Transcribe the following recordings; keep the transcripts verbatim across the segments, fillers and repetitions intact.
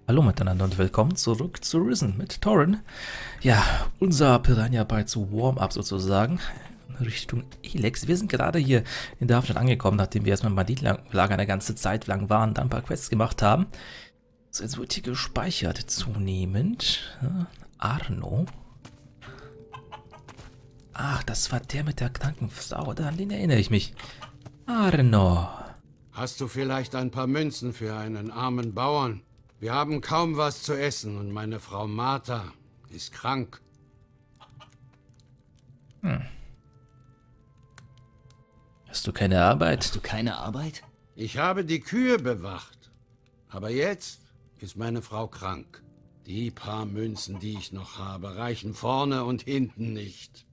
Hallo miteinander und willkommen zurück zu Risen mit Torren. Ja, unser Piranha Bytes Warm-up sozusagen in Richtung Elex. Wir sind gerade hier in der Hauptstadt angekommen, nachdem wir erstmal im Banditenlager eine ganze Zeit lang waren, dann ein paar Quests gemacht haben. So, jetzt wird hier gespeichert zunehmend. Arno. Ach, das war der mit der kranken Frau, an den erinnere ich mich. Arno. Hast du vielleicht ein paar Münzen für einen armen Bauern? Wir haben kaum was zu essen und meine Frau Martha ist krank. Hm. Hast du keine Arbeit? Hast du keine Arbeit? Ich habe die Kühe bewacht. Aber jetzt ist meine Frau krank. Die paar Münzen, die ich noch habe, reichen vorne und hinten nicht.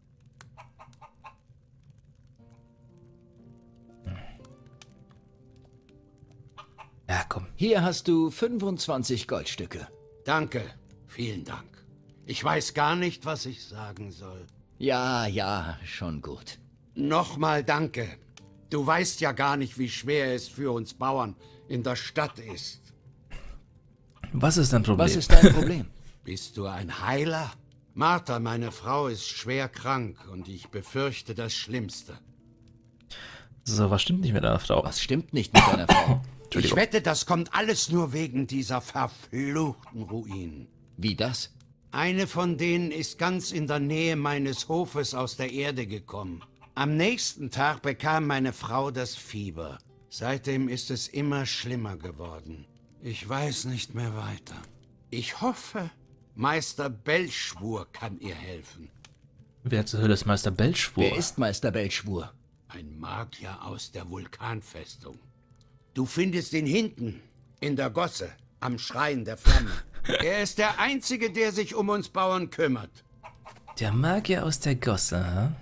Ja, komm. Hier hast du fünfundzwanzig Goldstücke. Danke, vielen Dank. Ich weiß gar nicht, was ich sagen soll. Ja, ja, schon gut. Nochmal danke. Du weißt ja gar nicht, wie schwer es für uns Bauern in der Stadt ist. Was ist dein Problem? Was ist dein Problem? Bist du ein Heiler? Martha, meine Frau, ist schwer krank und ich befürchte das Schlimmste. So, was stimmt nicht mit deiner Frau? Was stimmt nicht mit deiner Frau? Ich wette, das kommt alles nur wegen dieser verfluchten Ruinen. Wie das? Eine von denen ist ganz in der Nähe meines Hofes aus der Erde gekommen. Am nächsten Tag bekam meine Frau das Fieber. Seitdem ist es immer schlimmer geworden. Ich weiß nicht mehr weiter. Ich hoffe, Meister Belschwur kann ihr helfen. Wer zur Hölle ist Meister Belschwur? Wer ist Meister Belschwur? Ein Magier aus der Vulkanfestung. Du findest ihn hinten, in der Gosse, am Schrein der Flamme. Er ist der Einzige, der sich um uns Bauern kümmert. Der Magier aus der Gosse, hm?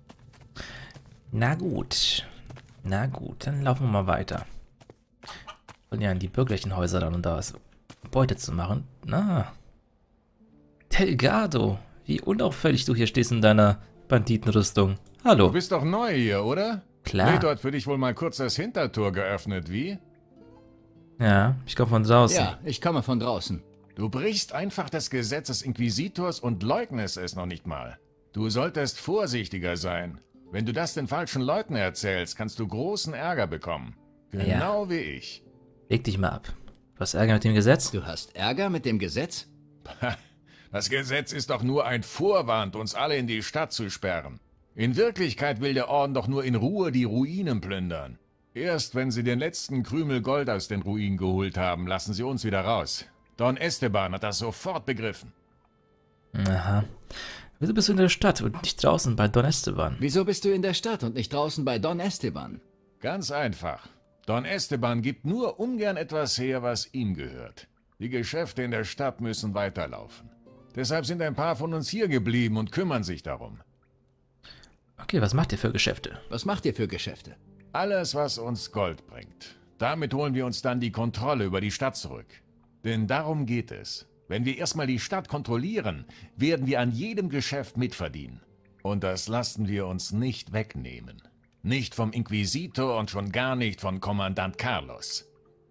Na gut. Na gut, dann laufen wir mal weiter. Und ja, in die bürgerlichen Häuser dann, um da was Beute zu machen. Na. Delgado, wie unauffällig du hier stehst in deiner Banditenrüstung. Hallo. Du bist doch neu hier, oder? Klar. Leto hat für dich wohl mal kurz das Hintertor geöffnet, wie? Ja, ich komme von draußen. Ja, ich komme von draußen. Du brichst einfach das Gesetz des Inquisitors und leugnest es noch nicht mal. Du solltest vorsichtiger sein. Wenn du das den falschen Leuten erzählst, kannst du großen Ärger bekommen. Genau Ja. wie ich. Leg dich mal ab. Du hast Ärger mit dem Gesetz? Du hast Ärger mit dem Gesetz? Das Gesetz ist doch nur ein Vorwand, uns alle in die Stadt zu sperren. In Wirklichkeit will der Orden doch nur in Ruhe die Ruinen plündern. Erst wenn sie den letzten Krümel Gold aus den Ruinen geholt haben, lassen sie uns wieder raus. Don Esteban hat das sofort begriffen. Aha. Wieso bist du in der Stadt und nicht draußen bei Don Esteban? Wieso bist du in der Stadt und nicht draußen bei Don Esteban? Ganz einfach. Don Esteban gibt nur ungern etwas her, was ihm gehört. Die Geschäfte in der Stadt müssen weiterlaufen. Deshalb sind ein paar von uns hier geblieben und kümmern sich darum. Okay, was macht ihr für Geschäfte? Was macht ihr für Geschäfte? Alles, was uns Gold bringt. Damit holen wir uns dann die Kontrolle über die Stadt zurück. Denn darum geht es. Wenn wir erstmal die Stadt kontrollieren, werden wir an jedem Geschäft mitverdienen. Und das lassen wir uns nicht wegnehmen. Nicht vom Inquisitor und schon gar nicht von Kommandant Carlos.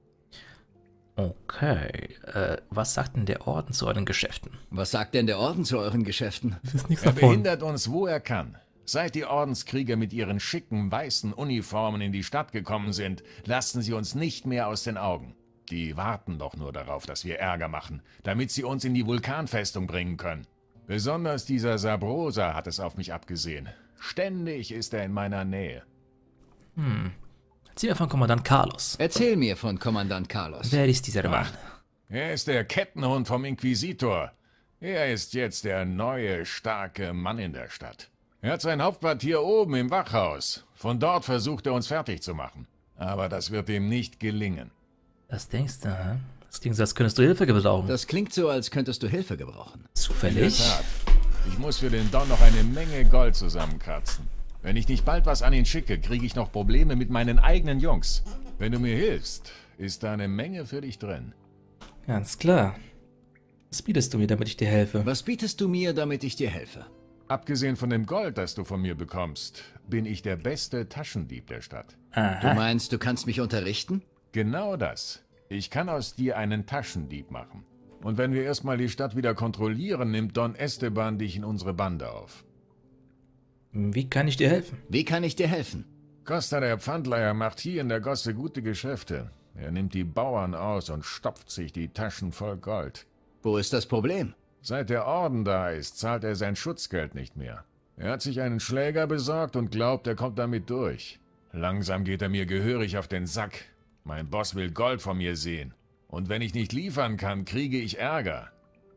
Okay, äh, was sagt denn der Orden zu euren Geschäften? Was sagt denn der Orden zu euren Geschäften? Das ist nichts Er behindert uns, wo er kann. Seit die Ordenskrieger mit ihren schicken, weißen Uniformen in die Stadt gekommen sind, lassen sie uns nicht mehr aus den Augen. Die warten doch nur darauf, dass wir Ärger machen, damit sie uns in die Vulkanfestung bringen können. Besonders dieser Sabrosa hat es auf mich abgesehen. Ständig ist er in meiner Nähe. Hm. Erzähl mir von Kommandant Carlos. Erzähl mir von Kommandant Carlos. Wer ist dieser Mann? Er ist der Kettenhund vom Inquisitor. Er ist jetzt der neue, starke Mann in der Stadt. Er hat sein Hauptquartier oben im Wachhaus. Von dort versucht er uns fertig zu machen. Aber das wird ihm nicht gelingen. Was denkst du, hä? Das klingt so, als könntest du Hilfe gebrauchen. Das klingt so, als könntest du Hilfe gebrauchen. In der Zufällig? Tat. Ich muss für den Don noch eine Menge Gold zusammenkratzen. Wenn ich nicht bald was an ihn schicke, kriege ich noch Probleme mit meinen eigenen Jungs. Wenn du mir hilfst, ist da eine Menge für dich drin. Ganz klar. Was bietest du mir, damit ich dir helfe? Was bietest du mir, damit ich dir helfe? Abgesehen von dem Gold, das du von mir bekommst, bin ich der beste Taschendieb der Stadt. Du Aha. meinst, du kannst mich unterrichten? Genau das. Ich kann aus dir einen Taschendieb machen. Und wenn wir erstmal die Stadt wieder kontrollieren, nimmt Don Esteban dich in unsere Bande auf. Wie kann ich dir helfen? Wie kann ich dir helfen? Costa der Pfandleiher macht hier in der Gosse gute Geschäfte. Er nimmt die Bauern aus und stopft sich die Taschen voll Gold. Wo ist das Problem? Seit der Orden da ist, zahlt er sein Schutzgeld nicht mehr. Er hat sich einen Schläger besorgt und glaubt, er kommt damit durch. Langsam geht er mir gehörig auf den Sack. Mein Boss will Gold von mir sehen. Und wenn ich nicht liefern kann, kriege ich Ärger.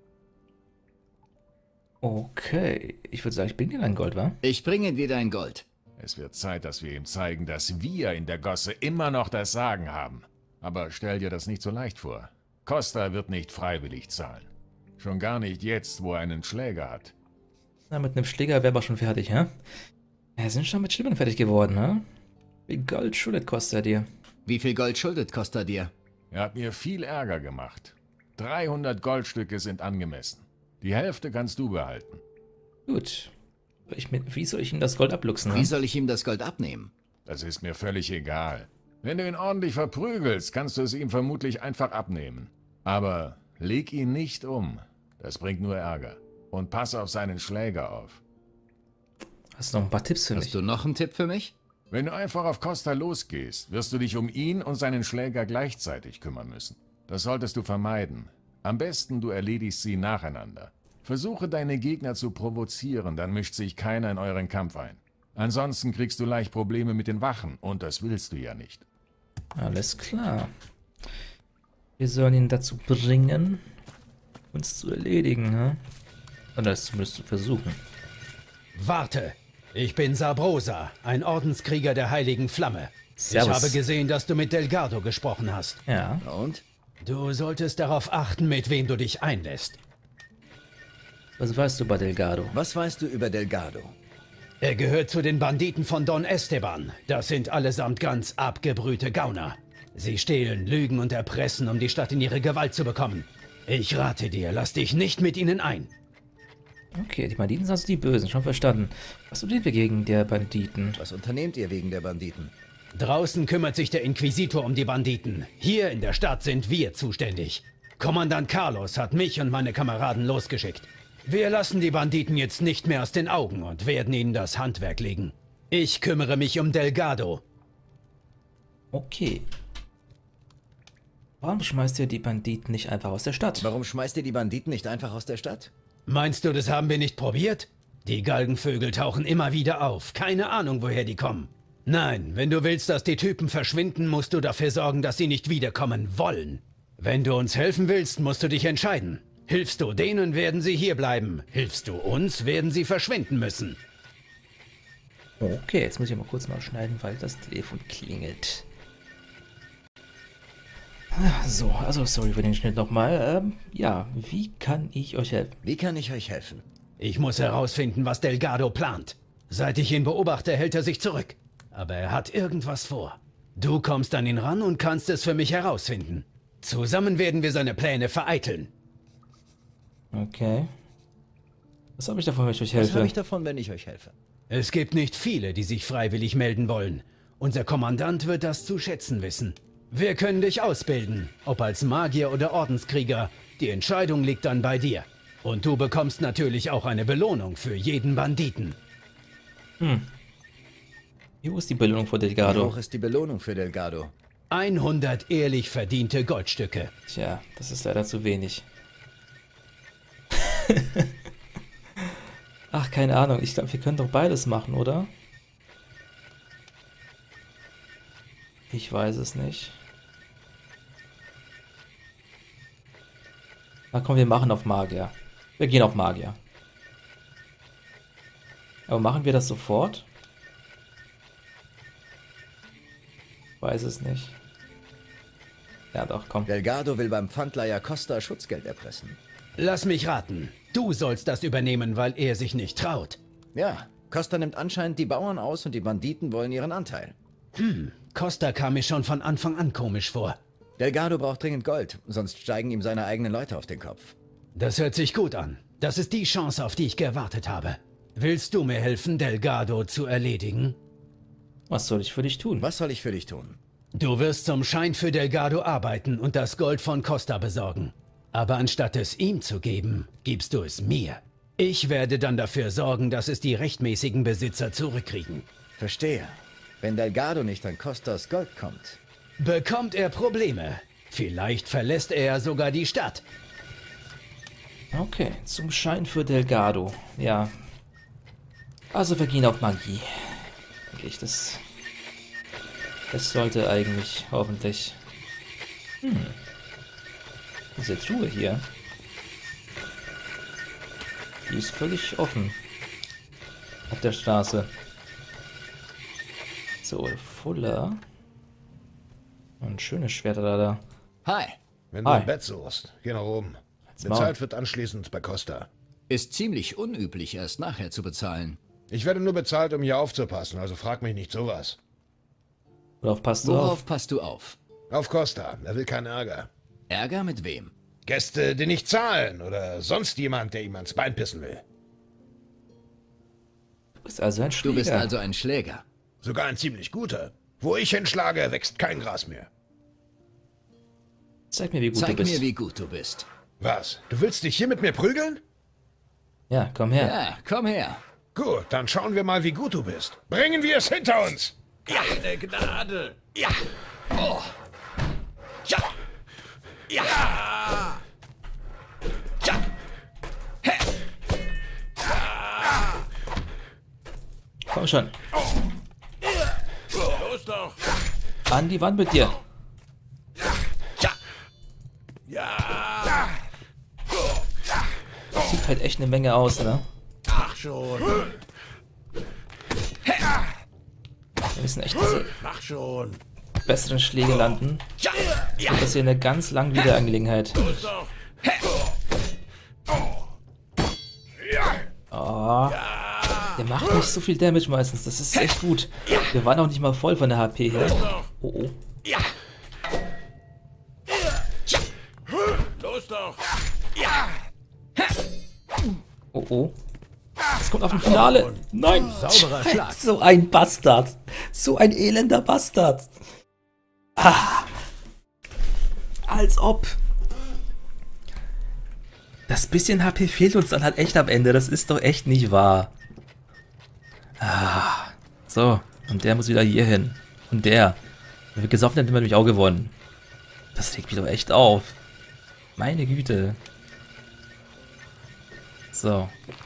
Okay, ich würde sagen, ich bringe dir dein Gold, wa? Ich bringe dir dein Gold. Es wird Zeit, dass wir ihm zeigen, dass wir in der Gosse immer noch das Sagen haben. Aber stell dir das nicht so leicht vor. Costa wird nicht freiwillig zahlen. Schon gar nicht jetzt, wo er einen Schläger hat. Na, mit einem Schläger wäre aber schon fertig, hä? Wir sind schon mit Schlimmern fertig geworden, hä? Wie Gold schuldet Costa dir? Wie viel Gold schuldet Costa dir? Er hat mir viel Ärger gemacht. dreihundert Goldstücke sind angemessen. Die Hälfte kannst du behalten. Gut. Ich mit, wie soll ich ihm das Gold abluchsen? Wie Ne? soll ich ihm das Gold abnehmen? Das ist mir völlig egal. Wenn du ihn ordentlich verprügelst, kannst du es ihm vermutlich einfach abnehmen. Aber leg ihn nicht um. Das bringt nur Ärger. Und pass auf seinen Schläger auf. Hast du noch ein paar Tipps für mich? Hast du noch einen Tipp für mich? Wenn du einfach auf Costa losgehst, wirst du dich um ihn und seinen Schläger gleichzeitig kümmern müssen. Das solltest du vermeiden. Am besten du erledigst sie nacheinander. Versuche deine Gegner zu provozieren, dann mischt sich keiner in euren Kampf ein. Ansonsten kriegst du leicht Probleme mit den Wachen und das willst du ja nicht. Alles klar. Wir sollen ihn dazu bringen, uns zu erledigen, ne? Oder es zumindest zu versuchen. Warte! Ich bin Sabrosa, ein Ordenskrieger der Heiligen Flamme. Servus. Ich habe gesehen, dass du mit Delgado gesprochen hast. Ja. Und? Du solltest darauf achten, mit wem du dich einlässt. Was weißt du bei Delgado? Was weißt du über Delgado? Er gehört zu den Banditen von Don Esteban. Das sind allesamt ganz abgebrühte Gauner. Sie stehlen, lügen und erpressen, um die Stadt in ihre Gewalt zu bekommen. Ich rate dir, lass dich nicht mit ihnen ein. Okay, die Banditen sind also die Bösen, schon verstanden. Was tun wir gegen der Banditen? Was unternehmt ihr wegen der Banditen? Draußen kümmert sich der Inquisitor um die Banditen. Hier in der Stadt sind wir zuständig. Kommandant Carlos hat mich und meine Kameraden losgeschickt. Wir lassen die Banditen jetzt nicht mehr aus den Augen und werden ihnen das Handwerk legen. Ich kümmere mich um Delgado. Okay. Warum schmeißt ihr die Banditen nicht einfach aus der Stadt? Warum schmeißt ihr die Banditen nicht einfach aus der Stadt? Meinst du, das haben wir nicht probiert? Die Galgenvögel tauchen immer wieder auf. Keine Ahnung, woher die kommen. Nein, wenn du willst, dass die Typen verschwinden, musst du dafür sorgen, dass sie nicht wiederkommen wollen. Wenn du uns helfen willst, musst du dich entscheiden. Hilfst du denen, werden sie hier bleiben. Hilfst du uns, werden sie verschwinden müssen. Okay, jetzt muss ich mal kurz mal schneiden, weil das Telefon klingelt. So, also sorry für den Schnitt nochmal. Ähm, ja, wie kann ich euch helfen? Wie kann ich euch helfen? Ich muss herausfinden, was Delgado plant. Seit ich ihn beobachte, hält er sich zurück. Aber er hat irgendwas vor. Du kommst an ihn ran und kannst es für mich herausfinden. Zusammen werden wir seine Pläne vereiteln. Okay. Was habe ich davon, wenn ich euch Was helfe? habe ich davon, wenn ich euch helfe? Es gibt nicht viele, die sich freiwillig melden wollen. Unser Kommandant wird das zu schätzen wissen. Wir können dich ausbilden, ob als Magier oder Ordenskrieger. Die Entscheidung liegt dann bei dir. Und du bekommst natürlich auch eine Belohnung für jeden Banditen. Hm. Wo ist die Belohnung für Wie Delgado? hoch ist die Belohnung für Delgado? hundert ehrlich verdiente Goldstücke. Tja, das ist leider zu wenig. Ach, keine Ahnung. Ich glaube, wir können doch beides machen, oder? Ich weiß es nicht. Na komm, wir machen auf Magier. Wir gehen auf Magier. Aber machen wir das sofort? Weiß es nicht. Ja doch, komm. Delgado will beim Pfandleiher Costa Schutzgeld erpressen. Lass mich raten. Du sollst das übernehmen, weil er sich nicht traut. Ja, Costa nimmt anscheinend die Bauern aus und die Banditen wollen ihren Anteil. Hm, Costa kam mir schon von Anfang an komisch vor. Delgado braucht dringend Gold, sonst steigen ihm seine eigenen Leute auf den Kopf. Das hört sich gut an. Das ist die Chance, auf die ich gewartet habe. Willst du mir helfen, Delgado zu erledigen? Was soll ich für dich tun? Was soll ich für dich tun? Du wirst zum Schein für Delgado arbeiten und das Gold von Costa besorgen. Aber anstatt es ihm zu geben, gibst du es mir. Ich werde dann dafür sorgen, dass es die rechtmäßigen Besitzer zurückkriegen. Verstehe. Wenn Delgado nicht an Costas Gold kommt. Bekommt er Probleme. Vielleicht verlässt er sogar die Stadt. Okay, zum Schein für Delgado. Ja. Also wir gehen auf Magie. Denke ich, das... Das sollte eigentlich, hoffentlich... Hm. Diese Truhe hier. Die ist völlig offen. Auf der Straße. So, Fuller. Und schönes Schwert da da. Hi. Wenn du Hi. ein Bett suchst, geh nach oben. Halt's Maul. Bezahlt wird anschließend bei Costa. Ist ziemlich unüblich, erst nachher zu bezahlen. Ich werde nur bezahlt, um hier aufzupassen, also frag mich nicht sowas. Worauf passt du Worauf auf? passt du auf? Auf Costa, er will keinen Ärger. Ärger mit wem? Gäste, die nicht zahlen oder sonst jemand, der ihm ans Bein pissen will. Du bist also ein Schläger. Du bist also ein Schläger. Sogar ein ziemlich guter. Wo ich hinschlage, wächst kein Gras mehr. Zeig mir, wie gut Zeig du bist. mir, wie gut du bist. Was? Du willst dich hier mit mir prügeln? Ja, komm her. Ja, komm her. Gut, dann schauen wir mal, wie gut du bist. Bringen wir es hinter uns! Keine Gnade! Ja! Oh! Ja! Ja! Ja! Hä! Komm schon. Los doch! An die Wand mit dir. Ja! Ja! Sieht halt echt eine Menge aus, ne? Ach schon! Wir müssen echt diese Mach schon! besseren Schläge landen. Ja! Und das hier eine ganz langwierige Angelegenheit. Los doch! Oh. Der macht nicht so viel Damage meistens. Das ist echt gut. Wir waren auch nicht mal voll von der H P her. Oh oh. Ja! Los doch! Ja! Oh oh. Es kommt auf ein Finale. Nein. Sauberer Schlag. So ein Bastard. So ein elender Bastard. Ah. Als ob. Das bisschen H P fehlt uns dann halt echt am Ende. Das ist doch echt nicht wahr. Ah. So. Und der muss wieder hier hin. Und der. Wenn wir gesoffen hätten, hätten wir nämlich auch gewonnen. Das regt mich doch echt auf. Meine Güte. So.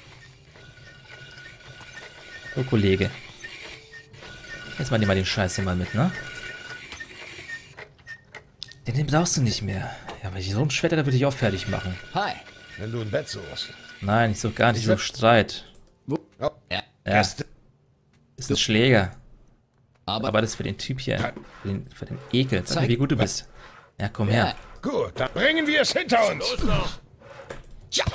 So, Kollege. Jetzt mal nehmen wir den Scheiß hier mal mit, ne? Den, den brauchst du nicht mehr. Ja, weil ich so ein Schwetter, da würde ich auch fertig machen. Hi. Wenn du ein Bett suchst. Nein, ich suche gar nicht, ich Ich suche Streit. Oh, Ja. Ja, Gäste. ist ein Schläger. Aber, Aber das ist für den Typ hier. Für den, für den Ekel. Zeig mir, wie gut du bist. Ja, komm ja. her. Gut, dann bringen wir es hinter uns! Los doch! Ja!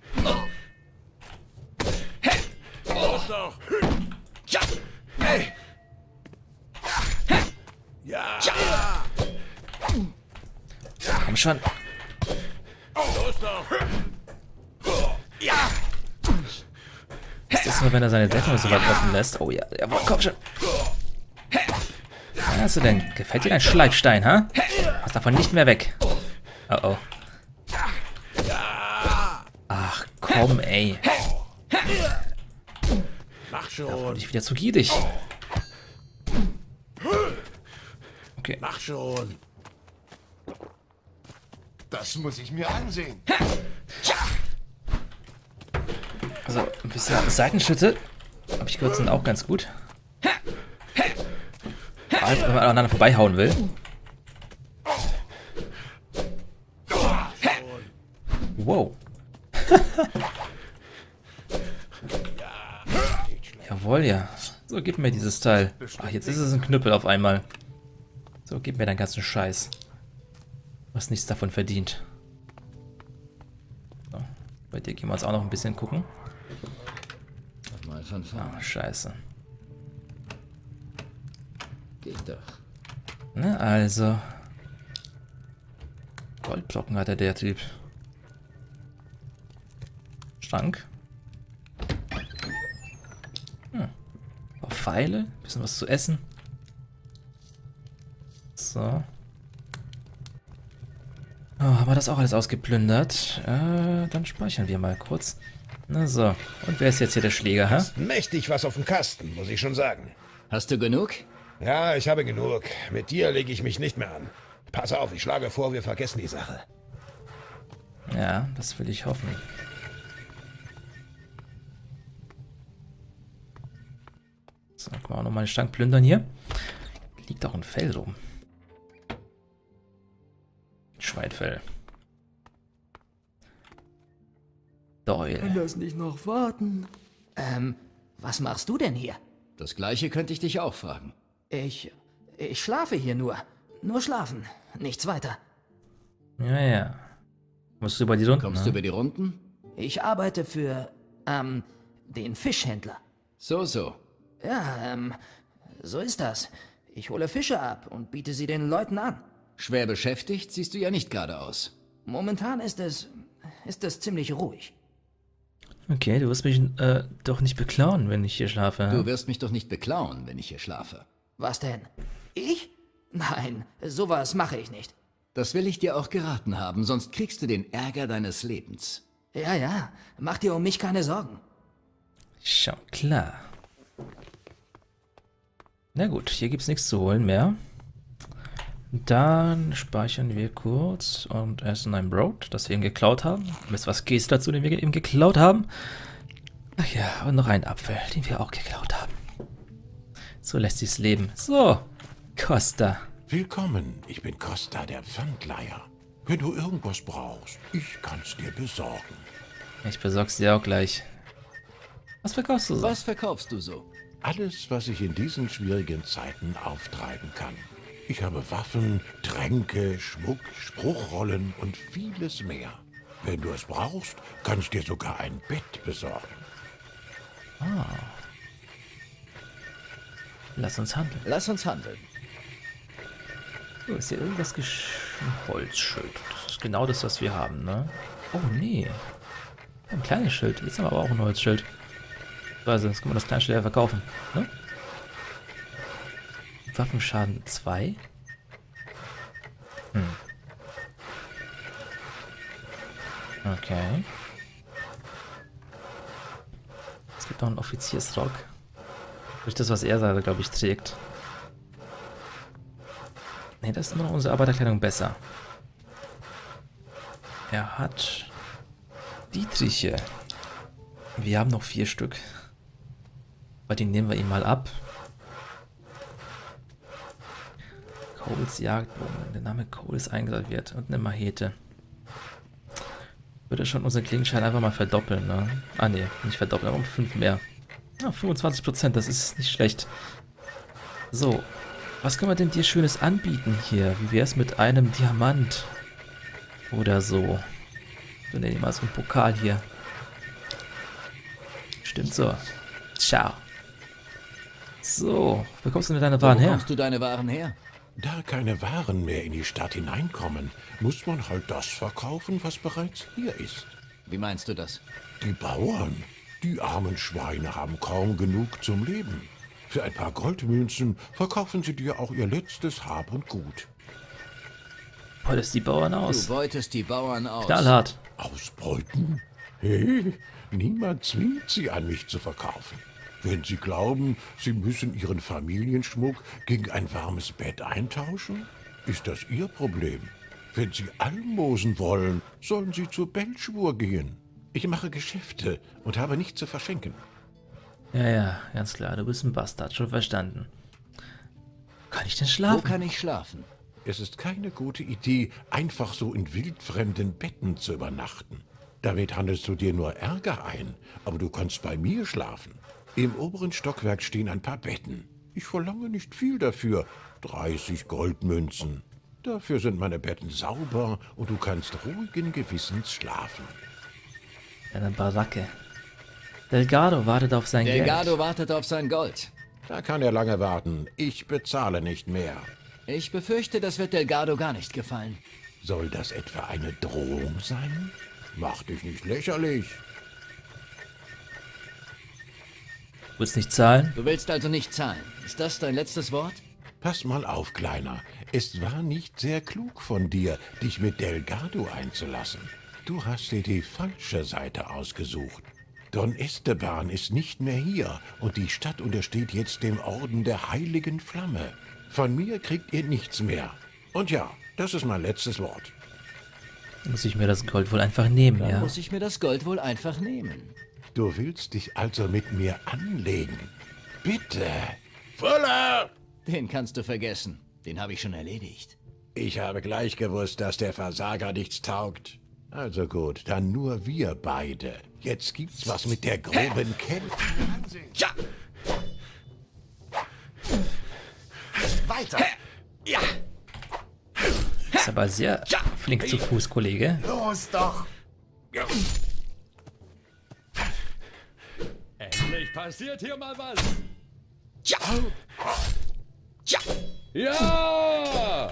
Los doch! Ja! Hey! Ja! Komm schon. Los doch! Ja! Was ist nur, wenn er seine Deckung so weit offen lässt? Oh ja, jawohl, komm schon. Was hast du denn? Gefällt dir dein Schleifstein, ha? Was davon nicht mehr weg. Oh oh. Ach komm, ey. Mach schon! Ich wieder zu gierig. Okay. Mach schon! Das muss ich mir ansehen. Also, ein bisschen Seitenschütte. Hab ich gehört, sind auch ganz gut. Vor allem, wenn man aneinander vorbeihauen will. Wow. Jawohl, ja. So, gib mir dieses Teil. Ach, jetzt ist es ein Knüppel auf einmal. So, gib mir deinen ganzen Scheiß. Du hast nichts davon verdient. So, bei dir gehen wir uns auch noch ein bisschen gucken. Mal von vorne. Oh, scheiße. Geht doch. Ne, also. Goldblocken hat er, der Typ. Schrank. Hm. Ein paar Pfeile, bisschen was zu essen. So. Oh, haben wir das auch alles ausgeplündert? Äh, dann speichern wir mal kurz. Na so. Und wer ist jetzt hier der Schläger, hä? Mächtig was auf dem Kasten, muss ich schon sagen. Hast du genug? Ja, ich habe genug. Mit dir lege ich mich nicht mehr an. Pass auf, ich schlage vor, wir vergessen die Sache. Ja, das will ich hoffen. So, können wir auch nochmal den Stank plündern hier. Liegt auch ein Fell rum. Schweinfell. Doyle. Kann das nicht noch warten? Ähm, was machst du denn hier? Das gleiche könnte ich dich auch fragen. Ich... ich schlafe hier nur. Nur schlafen. Nichts weiter. Ja, ja. Musst du über die Runden, Kommst ne? du über die Runden? Ich arbeite für, ähm, den Fischhändler. So, so. Ja, ähm, so ist das. Ich hole Fische ab und biete sie den Leuten an. Schwer beschäftigt siehst du ja nicht gerade aus. Momentan ist es... ist es ziemlich ruhig. Okay, du wirst mich äh, doch nicht beklauen, wenn ich hier schlafe. Du wirst mich doch nicht beklauen, wenn ich hier schlafe. Was denn? Ich? Nein, sowas mache ich nicht. Das will ich dir auch geraten haben, sonst kriegst du den Ärger deines Lebens. Ja, ja, mach dir um mich keine Sorgen. Schon klar. Na gut, hier gibt's nichts zu holen mehr. Dann speichern wir kurz und essen ein Brot, das wir eben geklaut haben. Wisst was Käse dazu, den wir eben geklaut haben? Ach ja, und noch einen Apfel, den wir auch geklaut haben. So lässt sich's leben. So, Costa. Willkommen, ich bin Costa, der Pfandleiher. Wenn du irgendwas brauchst, ich kann's dir besorgen. Ich besorg's dir auch gleich. Was verkaufst du so? Was verkaufst du so? Alles, was ich in diesen schwierigen Zeiten auftreiben kann. Ich habe Waffen, Tränke, Schmuck, Spruchrollen und vieles mehr. Wenn du es brauchst, kann ich dir sogar ein Bett besorgen. Ah. Lass uns handeln. Lass uns handeln. So, ist hier irgendwas gesch... Ein Holzschild. Das ist genau das, was wir haben, ne? Oh, nee. Ein kleines Schild. Jetzt haben wir aber auch ein Holzschild. Also, jetzt können wir das kleine Schild ja verkaufen, ne? Waffenschaden zwei. Hm. Okay. Es gibt noch einen Offiziersrock. Durch das, was er da, glaube ich, trägt. Ne, das ist immer noch unsere Arbeiterkleidung besser. Er hat Dietriche. Wir haben noch vier Stück. Aber die nehmen wir ihm mal ab. Coles Jagdbogen. Der Name Cole ist eingraviert. Und eine Machete. Würde schon unseren Klingenschein einfach mal verdoppeln, ne? Ah, ne, nicht verdoppeln, aber um fünf mehr. Ja, fünfundzwanzig Prozent, das ist nicht schlecht. So, was können wir denn dir Schönes anbieten hier? Wie wäre es mit einem Diamant? Oder so. So, nehmen wir mal so einen Pokal hier. Stimmt so. Ciao. So, wo bekommst du denn deine Waren Wo her? bekommst du deine Waren her? Da keine Waren mehr in die Stadt hineinkommen, muss man halt das verkaufen, was bereits hier ist. Wie meinst du das? Die Bauern, die armen Schweine haben kaum genug zum Leben. Für ein paar Goldmünzen verkaufen sie dir auch ihr letztes Hab und Gut. Beutest die Bauern Du aus. beutest die Bauern aus. Knallhart. Ausbeuten? Hey, niemand zwingt sie an mich zu verkaufen. Wenn sie glauben, sie müssen ihren Familienschmuck gegen ein warmes Bett eintauschen, ist das ihr Problem. Wenn sie Almosen wollen, sollen sie zur Belschwur gehen. Ich mache Geschäfte und habe nichts zu verschenken. Ja, ja, ganz klar, du bist ein Bastard, schon verstanden. Kann ich denn Wo schlafen? kann ich schlafen? Es ist keine gute Idee, einfach so in wildfremden Betten zu übernachten. Damit handelst du dir nur Ärger ein, aber du kannst bei mir schlafen. Im oberen Stockwerk stehen ein paar Betten. Ich verlange nicht viel dafür, dreißig Goldmünzen. Dafür sind meine Betten sauber und du kannst ruhigen Gewissens schlafen. Eine Baracke. Delgado wartet auf sein Delgado Geld. wartet auf sein Gold. Da kann er lange warten. Ich bezahle nicht mehr. Ich befürchte, das wird Delgado gar nicht gefallen. Soll das etwa eine Drohung sein? Mach dich nicht lächerlich. Du willst nicht zahlen? Du willst also nicht zahlen. Ist das dein letztes Wort? Pass mal auf, Kleiner. Es war nicht sehr klug von dir, dich mit Delgado einzulassen. Du hast dir die falsche Seite ausgesucht. Don Esteban ist nicht mehr hier und die Stadt untersteht jetzt dem Orden der Heiligen Flamme. Von mir kriegt ihr nichts mehr. Und ja, das ist mein letztes Wort. Muss ich mir das Gold wohl einfach nehmen, Dann ja? muss ich mir das Gold wohl einfach nehmen. Du willst dich also mit mir anlegen? Bitte. Fuller! Den kannst du vergessen. Den habe ich schon erledigt. Ich habe gleich gewusst, dass der Versager nichts taugt. Also gut, dann nur wir beide. Jetzt gibt's was mit der groben Kälte. Ja! Weiter! Ja! Ist aber sehr flink zu Fuß, Kollege. Los doch! Endlich passiert hier mal was. Ja! Ja! Ja!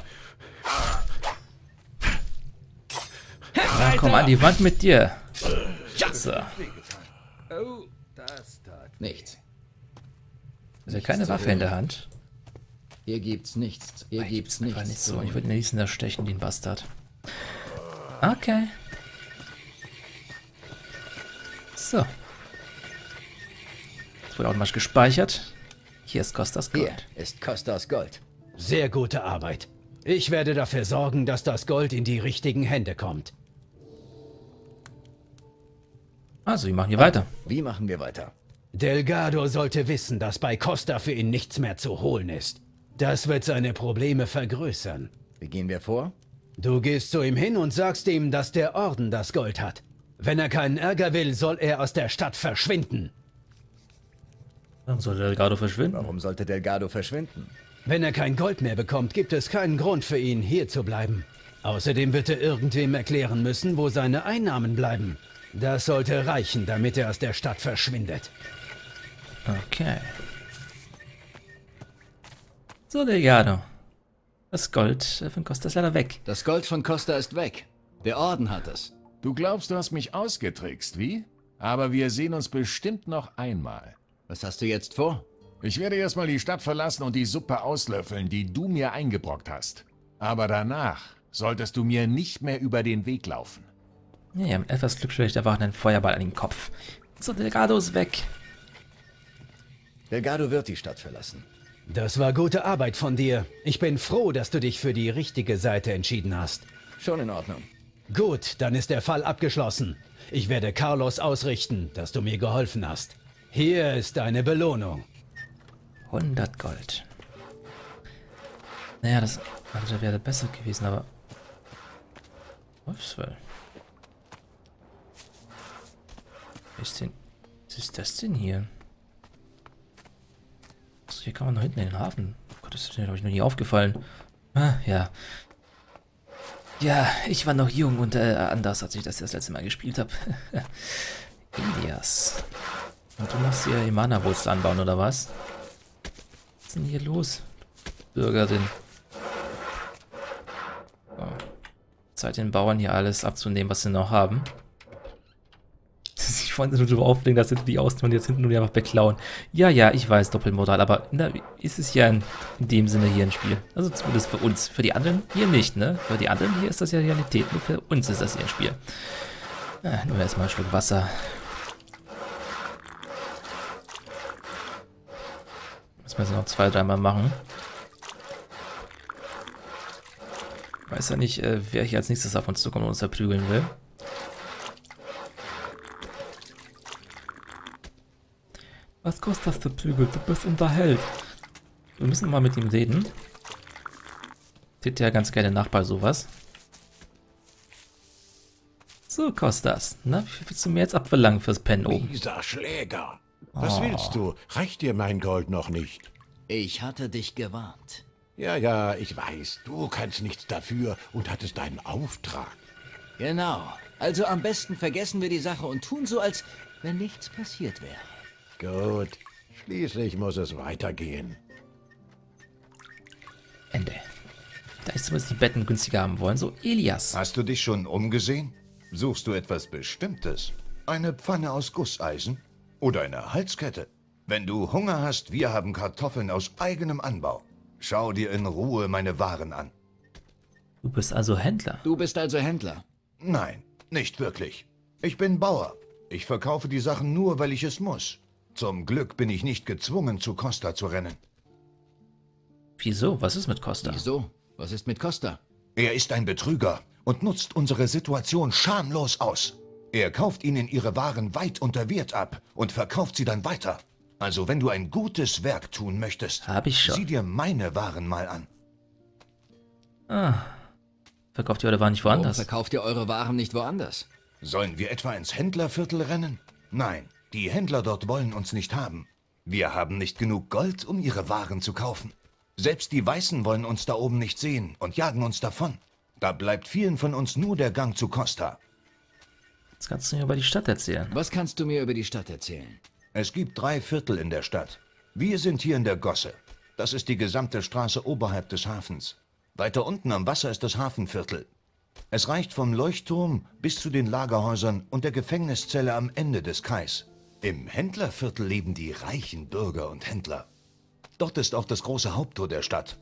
Na, komm an die Wand mit dir. Ja! So. Oh, das tat. Nichts. Ist ja keine Waffe in der Hand. Hier gibt's nichts. Hier gibt's nichts. War nicht so. Ich würde ihn liebsten da stechen, den Bastard. Okay. So. Das wurde automatisch gespeichert. Hier ist Costas Gold. Hier ist Costas Gold. Sehr gute Arbeit. Ich werde dafür sorgen, dass das Gold in die richtigen Hände kommt. Also, wir machen hier weiter. Wie machen wir weiter? Delgado sollte wissen, dass bei Costa für ihn nichts mehr zu holen ist. Das wird seine Probleme vergrößern. Wie gehen wir vor? Du gehst zu ihm hin und sagst ihm, dass der Orden das Gold hat. Wenn er keinen Ärger will, soll er aus der Stadt verschwinden. Warum soll Delgado verschwinden? Warum sollte Delgado verschwinden? Wenn er kein Gold mehr bekommt, gibt es keinen Grund für ihn, hier zu bleiben. Außerdem wird er irgendwem erklären müssen, wo seine Einnahmen bleiben. Das sollte reichen, damit er aus der Stadt verschwindet. Okay. So, Delgado. Das Gold von Costa ist leider weg. Das Gold von Costa ist weg. Der Orden hat es. Du glaubst, du hast mich ausgetrickst, wie? Aber wir sehen uns bestimmt noch einmal. Was hast du jetzt vor? Ich werde erstmal die Stadt verlassen und die Suppe auslöffeln, die du mir eingebrockt hast. Aber danach solltest du mir nicht mehr über den Weg laufen. Ja, ja, mit etwas Glück stelle ich einfach einen Feuerball an den Kopf. So, Delgado ist weg. Delgado wird die Stadt verlassen. Das war gute Arbeit von dir. Ich bin froh, dass du dich für die richtige Seite entschieden hast. Schon in Ordnung. Gut, dann ist der Fall abgeschlossen. Ich werde Carlos ausrichten, dass du mir geholfen hast. Hier ist deine Belohnung. hundert Gold. Naja, das also wäre besser gewesen, aber... Ups, weil... Was ist denn... Was ist das denn hier? Achso, hier kann man noch hinten in den Hafen. Oh Gott, das ist mir, glaube ich, noch nie aufgefallen. Ah, ja. Ja, ich war noch jung und äh, anders, als ich das das letzte Mal gespielt habe. Elias. Und du machst hier Mana-Wurzel anbauen, oder was? Was ist denn hier los? Bürgerin. So. Zeit den Bauern hier alles abzunehmen, was sie noch haben. Ich wollte nur darüber auflegen, dass sie die ausnehmen und jetzt hinten nur die einfach beklauen. Ja, ja, ich weiß, Doppelmodal, aber na, ist es ja in, in dem Sinne hier ein Spiel. Also zumindest für uns. Für die anderen hier nicht, ne? Für die anderen hier ist das ja Realität. Nur für uns ist das hier ein Spiel. Ah, nur erstmal einen Schluck Wasser. Müssen wir es noch zwei, dreimal machen. Ich weiß ja nicht, äh, wer hier als nächstes auf uns zukommt und uns verprügeln will. Was kostet das, der Prügel? Du bist unser Held. Wir müssen mal mit ihm reden. Tritt ja ganz gerne nach bei sowas. So, Kostas. Na, wie viel willst du mir jetzt abverlangen fürs Pennen oben? Dieser Schläger. Was Oh. willst du? Reicht dir mein Gold noch nicht? Ich hatte dich gewarnt. Ja, ja, ich weiß. Du kannst nichts dafür und hattest deinen Auftrag. Genau. Also am besten vergessen wir die Sache und tun so, als wenn nichts passiert wäre. Gut. Schließlich muss es weitergehen. Ende. Da ist zumindest die Betten günstiger haben wollen. So, Elias. Hast du dich schon umgesehen? Suchst du etwas Bestimmtes? Eine Pfanne aus Gusseisen? Oder eine Halskette? Wenn du Hunger hast, wir haben Kartoffeln aus eigenem Anbau. Schau dir in Ruhe meine Waren an. Du bist also Händler. Du bist also Händler? Nein, nicht wirklich. Ich bin Bauer. Ich verkaufe die Sachen nur, weil ich es muss. Zum Glück bin ich nicht gezwungen, zu Costa zu rennen. Wieso? Was ist mit Costa? Wieso? Was ist mit Costa? Er ist ein Betrüger und nutzt unsere Situation schamlos aus. Er kauft ihnen ihre Waren weit unter Wert ab und verkauft sie dann weiter. Also wenn du ein gutes Werk tun möchtest, Hab ich schon. sieh dir meine Waren mal an. Ah. Verkauft ihr eure Waren nicht woanders? Warum verkauft ihr eure Waren nicht woanders? Sollen wir etwa ins Händlerviertel rennen? Nein, die Händler dort wollen uns nicht haben. Wir haben nicht genug Gold, um ihre Waren zu kaufen. Selbst die Weißen wollen uns da oben nicht sehen und jagen uns davon. Da bleibt vielen von uns nur der Gang zu Costa. Jetzt kannst du mir über die Stadt erzählen. Was kannst du mir über die Stadt erzählen? Es gibt drei Viertel in der Stadt. Wir sind hier in der Gosse. Das ist die gesamte Straße oberhalb des Hafens. Weiter unten am Wasser ist das Hafenviertel. Es reicht vom Leuchtturm bis zu den Lagerhäusern und der Gefängniszelle am Ende des Kais. Im Händlerviertel leben die reichen Bürger und Händler. Dort ist auch das große Haupttor der Stadt.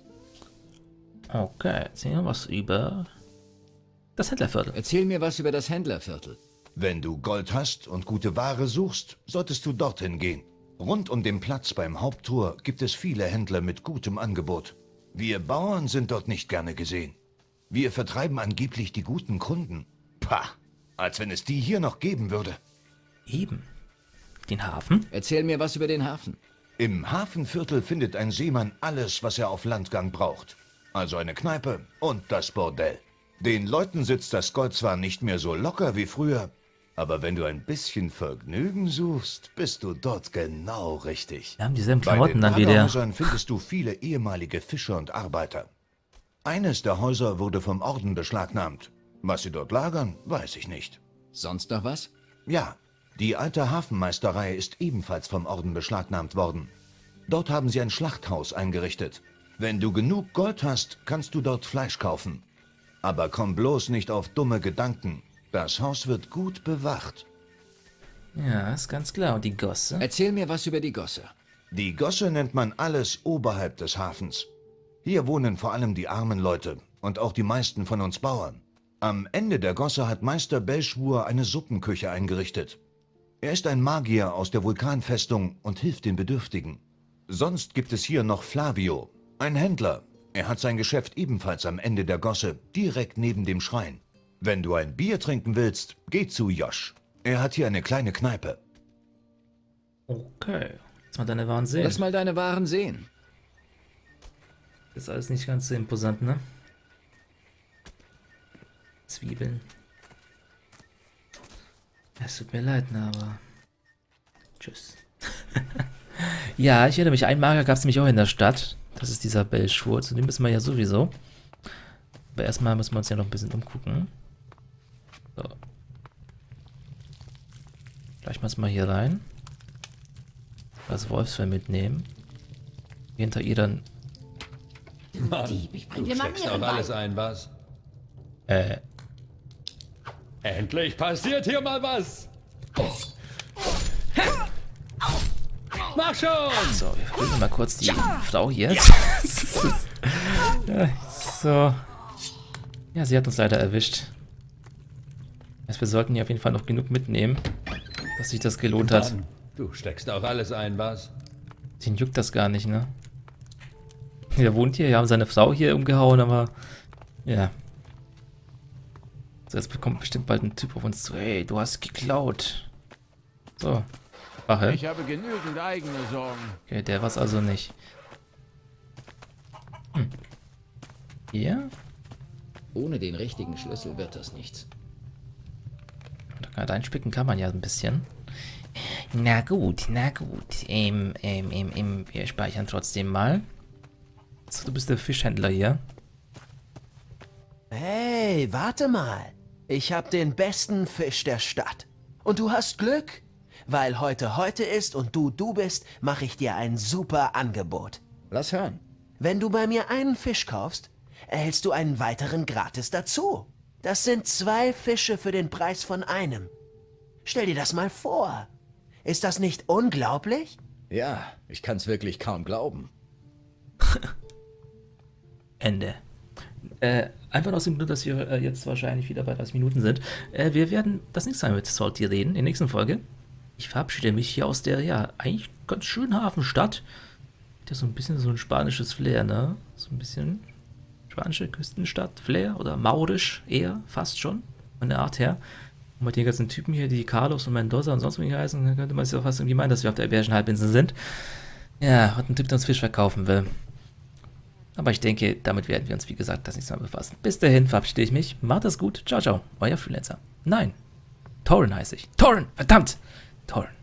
Okay, erzähl mir was über das Händlerviertel. Erzähl mir was über das Händlerviertel. Wenn du Gold hast und gute Ware suchst, solltest du dorthin gehen. Rund um den Platz beim Haupttor gibt es viele Händler mit gutem Angebot. Wir Bauern sind dort nicht gerne gesehen. Wir vertreiben angeblich die guten Kunden. Pah, als wenn es die hier noch geben würde. Eben. Den Hafen? Erzähl mir was über den Hafen. Im Hafenviertel findet ein Seemann alles, was er auf Landgang braucht. Also eine Kneipe und das Bordell. Den Leuten sitzt das Gold zwar nicht mehr so locker wie früher, aber wenn du ein bisschen Vergnügen suchst, bist du dort genau richtig. Wir haben dieselben Bei Klamotten den dann wieder. Lagerhäusern findest du viele ehemalige Fischer und Arbeiter. Eines der Häuser wurde vom Orden beschlagnahmt. Was sie dort lagern, weiß ich nicht. Sonst noch was? Ja, die alte Hafenmeisterei ist ebenfalls vom Orden beschlagnahmt worden. Dort haben sie ein Schlachthaus eingerichtet. Wenn du genug Gold hast, kannst du dort Fleisch kaufen. Aber komm bloß nicht auf dumme Gedanken. Das Haus wird gut bewacht. Ja, ist ganz klar. Und die Gosse? Erzähl mir was über die Gosse. Die Gosse nennt man alles oberhalb des Hafens. Hier wohnen vor allem die armen Leute und auch die meisten von uns Bauern. Am Ende der Gosse hat Meister Belschwur eine Suppenküche eingerichtet. Er ist ein Magier aus der Vulkanfestung und hilft den Bedürftigen. Sonst gibt es hier noch Flavio, ein Händler. Er hat sein Geschäft ebenfalls am Ende der Gosse, direkt neben dem Schrein. Wenn du ein Bier trinken willst, geh zu Josh. Er hat hier eine kleine Kneipe. Okay. Lass mal deine Waren sehen. Lass mal deine Waren sehen. Das ist alles nicht ganz so imposant, ne? Zwiebeln. Es tut mir leid, ne, aber... Tschüss. Ja, ich erinnere mich, einen Magier gab es nämlich auch in der Stadt. Das ist dieser Belschwur, zu dem müssen wir ja sowieso. Aber erstmal müssen wir uns ja noch ein bisschen umgucken. So. Gleich mal hier rein. Das Wolfsfell mitnehmen. Hinter ihr dann... Mann, du steckst auch alles ein, was? Äh... Endlich passiert hier mal was! Mach schon! So, wir prüfen mal kurz die Frau hier. Ja, so. Ja, sie hat uns leider erwischt. Also wir sollten hier auf jeden Fall noch genug mitnehmen, dass sich das gelohnt hat. Mann, du steckst auch alles ein, was? Den juckt das gar nicht, ne? Der wohnt hier, wir haben seine Frau hier umgehauen, aber... Ja. So, jetzt bekommt bestimmt bald ein Typ auf uns zu. Hey, du hast geklaut. So. Wache. Ich habe genügend eigene Sorgen. Okay, der war's also nicht. Hm. Hier? Ohne den richtigen Schlüssel wird das nichts. Da reinspicken kann man ja ein bisschen. Na gut, na gut. Ähm, ähm, ähm, ähm, wir speichern trotzdem mal. So, du bist der Fischhändler hier. Hey, warte mal. Ich hab den besten Fisch der Stadt. Und du hast Glück? Weil heute heute ist und du du bist, mache ich dir ein super Angebot. Lass hören. Wenn du bei mir einen Fisch kaufst, erhältst du einen weiteren gratis dazu. Das sind zwei Fische für den Preis von einem. Stell dir das mal vor. Ist das nicht unglaublich? Ja, ich kann's wirklich kaum glauben. Ende. Äh, einfach aus dem Grund, dass wir äh, jetzt wahrscheinlich wieder bei dreißig Minuten sind. Äh, wir werden das nächste Mal mit Salty reden, in der nächsten Folge. Ich verabschiede mich hier aus der, ja, eigentlich ganz schönen Hafenstadt. Hat ja so ein bisschen so ein spanisches Flair, ne? So ein bisschen spanische Küstenstadt, Flair oder maurisch eher, fast schon, von der Art her. Und mit den ganzen Typen hier, die Carlos und Mendoza und sonst wie heißen, dann könnte man sich auch fast irgendwie meinen, dass wir auf der Iberischen Halbinsel sind. Ja, und ein Typ, der uns Fisch verkaufen will. Aber ich denke, damit werden wir uns, wie gesagt, das nächste Mal befassen. Bis dahin verabschiede ich mich. Macht es gut. Ciao, ciao. Euer Freelancer. Nein. Torren heiße ich. Torren. Verdammt. Torren.